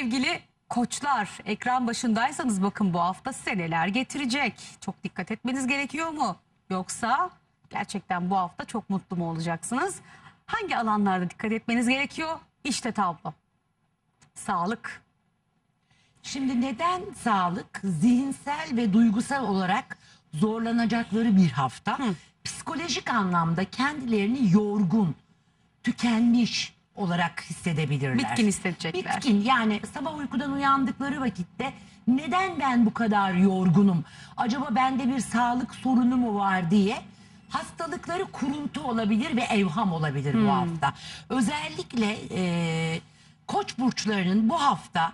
Sevgili koçlar, ekran başındaysanız bakın bu hafta size neler getirecek? Çok dikkat etmeniz gerekiyor mu? Yoksa gerçekten bu hafta çok mutlu mu olacaksınız? Hangi alanlarda dikkat etmeniz gerekiyor? İşte tablo. Sağlık. Şimdi neden sağlık? Zihinsel ve duygusal olarak zorlanacakları bir hafta. Psikolojik anlamda kendilerini yorgun, tükenmiş olarak hissedebilirler. Bitkin hissedecekler. Bitkin, yani sabah uykudan uyandıkları vakitte neden ben bu kadar yorgunum? Acaba bende bir sağlık sorunu mu var diye hastalıkları kuruntu olabilir ve evham olabilir bu hafta. Özellikle koç burçlarının bu hafta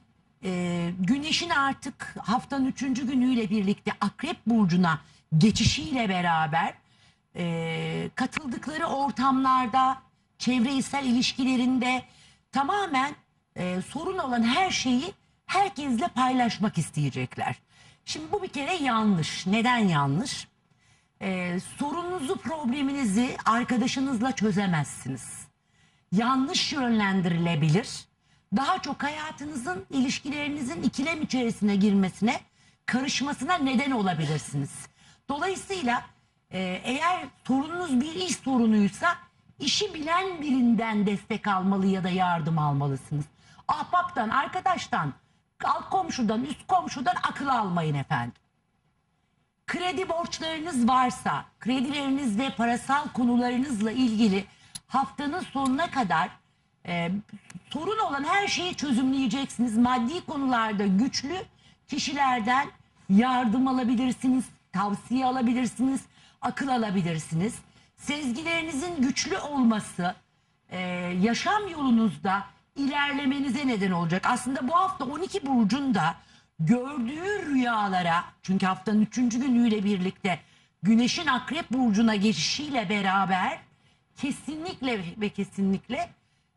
Güneşin artık haftanın 3. günüyle birlikte Akrep Burcu'na geçişiyle beraber katıldıkları ortamlarda, çevresel ilişkilerinde tamamen sorun olan her şeyi herkesle paylaşmak isteyecekler. Şimdi bu bir kere yanlış. Neden yanlış? Sorununuzu, probleminizi arkadaşınızla çözemezsiniz. Yanlış yönlendirilebilir. Daha çok hayatınızın, ilişkilerinizin ikilem içerisine girmesine, karışmasına neden olabilirsiniz. Dolayısıyla eğer sorununuz bir iş sorunuysa işi bilen birinden destek almalı ya da yardım almalısınız. Ahbaptan, arkadaştan, alt komşudan, üst komşudan akıl almayın efendim. Kredi borçlarınız varsa, kredileriniz ve parasal konularınızla ilgili haftanın sonuna kadar sorun olan her şeyi çözümleyeceksiniz. Maddi konularda güçlü kişilerden yardım alabilirsiniz, tavsiye alabilirsiniz, akıl alabilirsiniz. Sezgilerinizin güçlü olması yaşam yolunuzda ilerlemenize neden olacak. Aslında bu hafta 12 burcun da gördüğü rüyalara, çünkü haftanın 3. günüyle birlikte Güneş'in Akrep Burcu'na geçişiyle beraber kesinlikle ve kesinlikle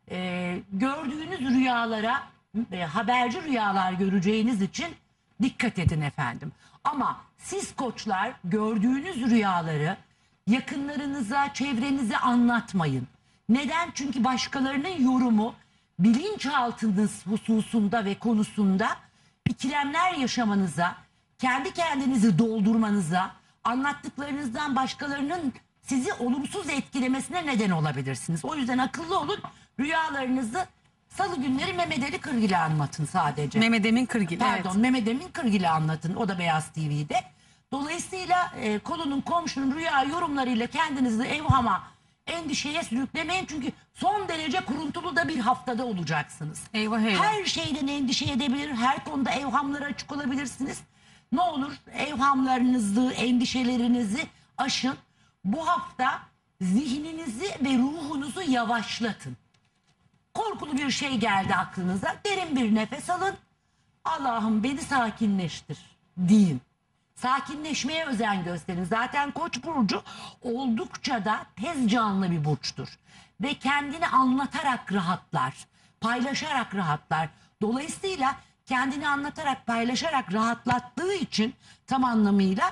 gördüğünüz rüyalara, haberci rüyalar göreceğiniz için dikkat edin efendim. Ama siz koçlar gördüğünüz rüyaları yakınlarınıza, çevrenize anlatmayın. Neden? Çünkü başkalarının yorumu bilinçaltınız hususunda ve konusunda ikilemler yaşamanıza, kendi kendinizi doldurmanıza, anlattıklarınızdan başkalarının sizi olumsuz etkilemesine neden olabilirsiniz. O yüzden akıllı olun. Rüyalarınızı salı günleri Mehmet Ali Kırgil'e anlatın sadece. Mehmet Emin Kırgil. Pardon, Evet. Mehmet Emin Kırgil'e anlatın. O da Beyaz TV'de. Dolayısıyla konunun, komşunun rüya yorumlarıyla kendinizi evhama, endişeye sürüklemeyin. Çünkü son derece kuruntulu da bir haftada olacaksınız. Eyvah eyvah. Her şeyden endişe edebilir. Her konuda evhamlara açık olabilirsiniz. Ne olur evhamlarınızı, endişelerinizi aşın. Bu hafta zihninizi ve ruhunuzu yavaşlatın. Korkulu bir şey geldi aklınıza. Derin bir nefes alın. Allah'ım beni sakinleştir deyin. Sakinleşmeye özen gösterin. Zaten Koç burcu oldukça da tez canlı bir burçtur. Ve kendini anlatarak rahatlar. Paylaşarak rahatlar. Dolayısıyla kendini anlatarak, paylaşarak rahatlattığı için tam anlamıyla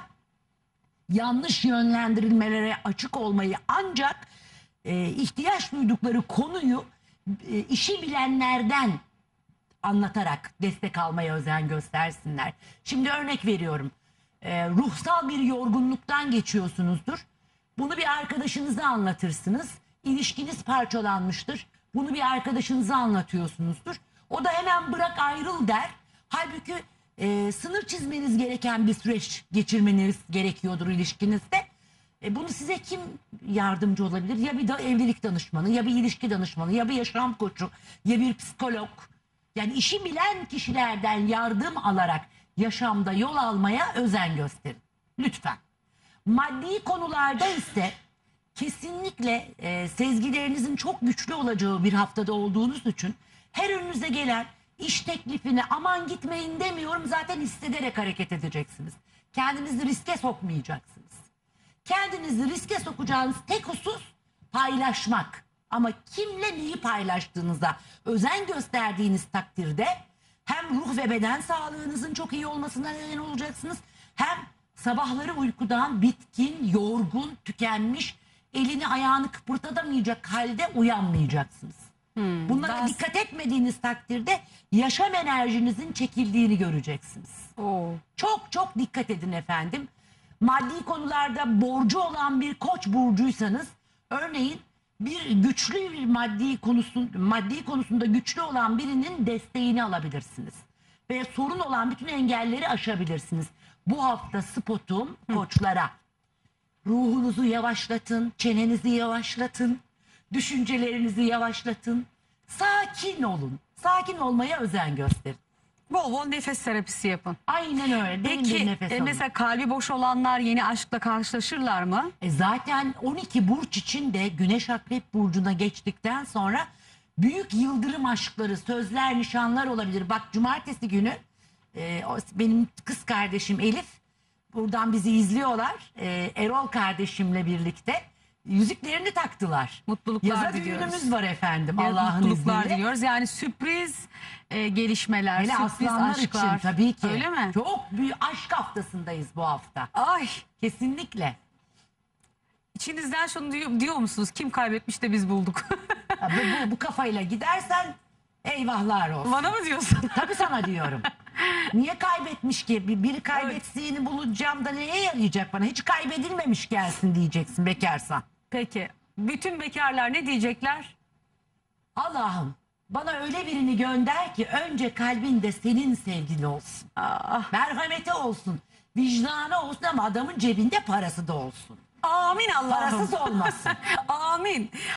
yanlış yönlendirilmelere açık olmayı, ancak ihtiyaç duydukları konuyu işi bilenlerden anlatarak destek almaya özen göstersinler. Şimdi örnek veriyorum. Ruhsal bir yorgunluktan geçiyorsunuzdur. Bunu bir arkadaşınıza anlatırsınız. İlişkiniz parçalanmıştır. Bunu bir arkadaşınıza anlatıyorsunuzdur. O da hemen bırak ayrıl der. Halbuki sınır çizmeniz gereken bir süreç geçirmeniz gerekiyordur ilişkinizde. Bunu size kim yardımcı olabilir? Ya bir evlilik danışmanı, ya bir ilişki danışmanı, ya bir yaşam koçu, ya bir psikolog. Yani işi bilen kişilerden yardım alarak yaşamda yol almaya özen gösterin. Lütfen. Maddi konularda ise kesinlikle sezgilerinizin çok güçlü olacağı bir haftada olduğunuz için her önünüze gelen iş teklifine aman gitmeyin demiyorum, zaten hissederek hareket edeceksiniz. Kendinizi riske sokmayacaksınız. Kendinizi riske sokacağınız tek husus paylaşmak. Ama kimle neyi paylaştığınıza özen gösterdiğiniz takdirde hem ruh ve beden sağlığınızın çok iyi olmasına neden olacaksınız. Hem sabahları uykudan bitkin, yorgun, tükenmiş, elini ayağını kıpırtatamayacak halde uyanmayacaksınız. Bunlara daha- dikkat etmediğiniz takdirde yaşam enerjinizin çekildiğini göreceksiniz. Oo. Çok çok dikkat edin efendim. Maddi konularda borcu olan bir Koç burcuysanız, örneğin bir güçlü bir maddi konusunda güçlü olan birinin desteğini alabilirsiniz. Ve sorun olan bütün engelleri aşabilirsiniz. Bu hafta spotum Koçlara. Ruhunuzu yavaşlatın, çenenizi yavaşlatın, düşüncelerinizi yavaşlatın. Sakin olun. Sakin olmaya özen gösterin. Bol bol nefes terapisi yapın. Aynen öyle. Derin bir Peki nefes alın. mesela kalbi boş olanlar yeni aşkla karşılaşırlar mı? Zaten 12 burç için de Güneş Akrep Burcu'na geçtikten sonra büyük yıldırım aşkları, sözler, nişanlar olabilir. Bak cumartesi günü benim kız kardeşim Elif, buradan bizi izliyorlar. Erol kardeşimle birlikte yüzüklerini taktılar. Mutluluklar Yaza diliyoruz. düğünümüz var efendim, Ya, Allah'ın mutluluklar izniyle. diliyoruz. Yani sürpriz gelişmeler, Hele sürpriz aslanlar aşklar. için tabii ki. Öyle mi? Çok büyük aşk haftasındayız bu hafta. Ay, Kesinlikle. içinizden şunu diyor musunuz? Kim kaybetmiş de biz bulduk? Ya bu kafayla gidersen eyvahlar olsun. Bana mı diyorsun? Tabii sana diyorum. Niye kaybetmiş ki? Biri kaybettiğini bulacağım da neye yarayacak bana? Hiç kaybedilmemiş gelsin diyeceksin bekarsan. Peki, bütün bekarlar ne diyecekler? Allah'ım bana öyle birini gönder ki önce kalbinde senin sevgin olsun. Ah, Merhameti olsun. Vicdanı olsun ama adamın cebinde parası da olsun. amin Allah'ım. Parasız olmasın. Amin.